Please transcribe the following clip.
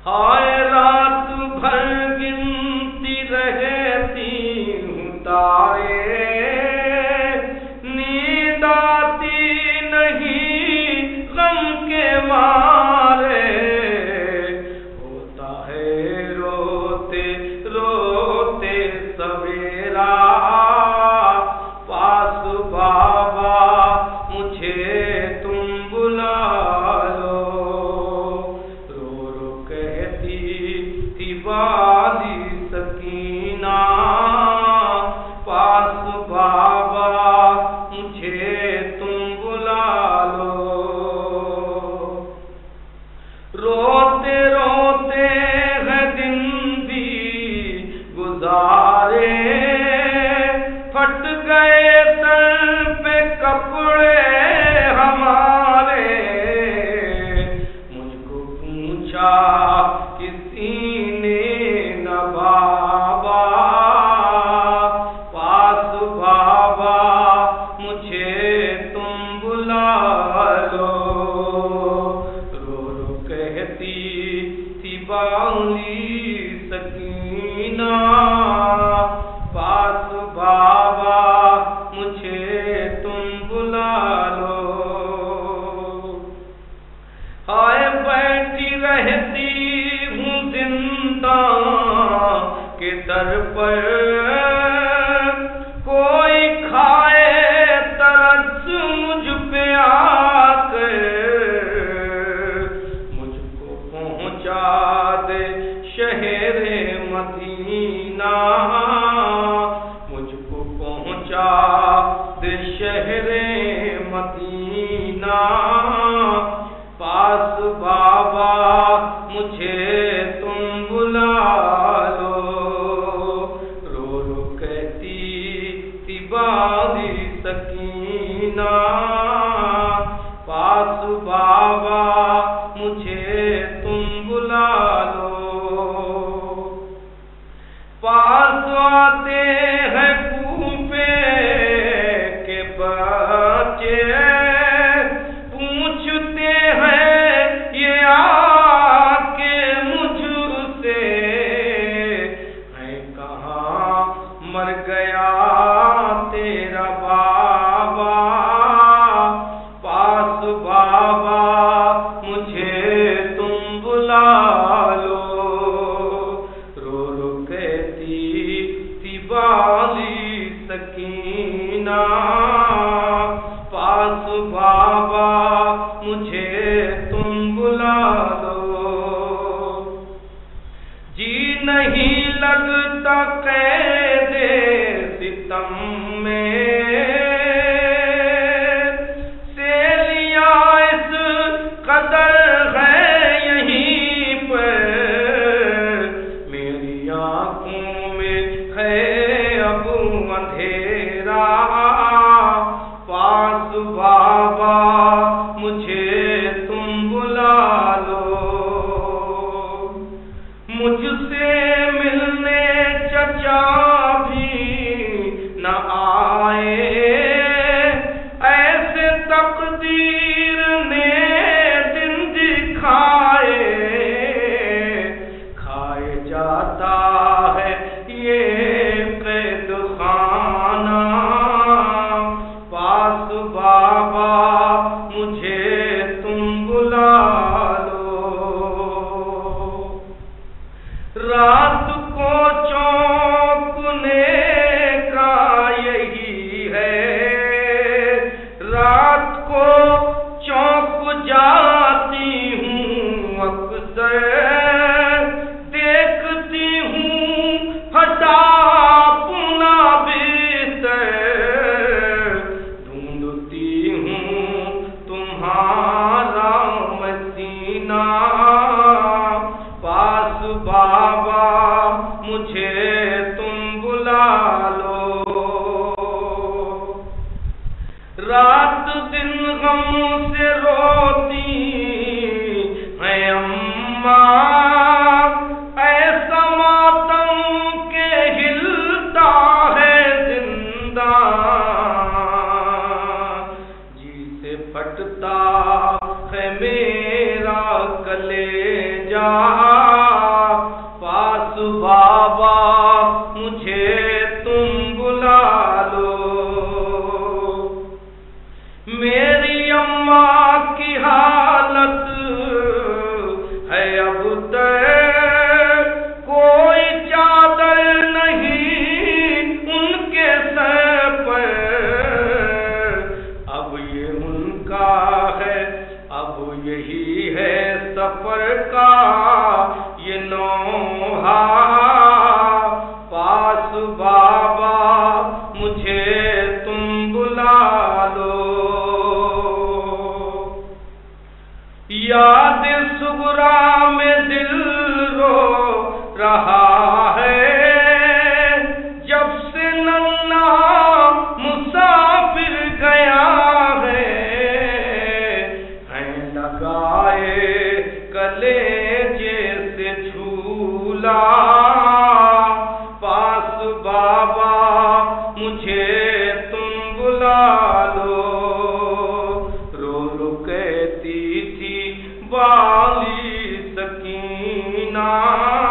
ہائے رات بھر گنتی رہتی ہوں تارے، نیند آتی نہیں غم کے مارے، ہوتا ہے روتے روتے سویرا، پاس بابا مجھے تم بلا لو، رو رو کہتی تھی والی سکینہ، پاس بابا مجھے تم بلا لو، روتے روتے ہیں دن بھی گزارے، پھٹ گئے سر پہ کپڑے ہمارے، مجھ کو پوچھا کسی نے نہ بابا، پاس بابا مجھے تم بلا لو، رو رو کہتی تھی بالی سکینہ، پاس بابا مجھے تم بلا لو، ہائے بیٹھی رہتی ہوں زنداں کے در پر، کوئی کھائے ترس مجھ پہ آ کر، مجھ کو پہنچا دے شہر مدینہ، مجھ کو پہنچا دے شہر مدینہ، پاس بابا مجھے تم بلا لو، رو رو کہتی تھی بالی سکینہ، پاس بابا مجھے تم بلا لو، پاس آتے ہیں کوفے کے بچے، پوچھتے ہیں یہ آ کے مجھ سے، ہے کہاں مر گیا تیرا بابا، پاس بابا مجھے تم بلا لو، رو رو کہتی تھی بالی سکینہ، پاس بابا مجھے تم بلا لو، جی نہیں لگتا قید ستم میں، سیلیاں اس قدر ہے یہیں پر، میری آنکھوں میں ہے اب اندھیرا، پاس بابا مجھے تم بلا لو، مجھ سے ملنے چچا بھی نہ آئے، ایسے تقدیر نے دن دکھائے، کھائے جاتا ہے یہ قید خانہ، پاس بابا مجھے تم بلا لو، رات کو چونکنے کا یہی ہے، رات کو چونک جاتی ہوں اکثر، دیکھتی ہوں ہٹا اپنا بستر، ڈھونڈتی ہوں تمہارا میں سینہ، پاس بابا مجھے تم بلا لو، رات دن غم سے روتی ہیں اماں، ایسا ماتم کے ہلتا ہے زندہ، جی سے پھٹتا ہے میرا کلیجہ، उतर, कोई चादर नहीं उनके सर पर। अब ये उनका है, अब यही है सफर का ये नौहा। पास बाबा मुझे तुम बुला लो। याद सुगरा में दिल रो रहा है, जब से नन्ना मुसाफिर गया है। लगाए कलेजे से झूला, पास बाबा मुझे तुम बुला लो। रो रो कहती थी बाली सकीना,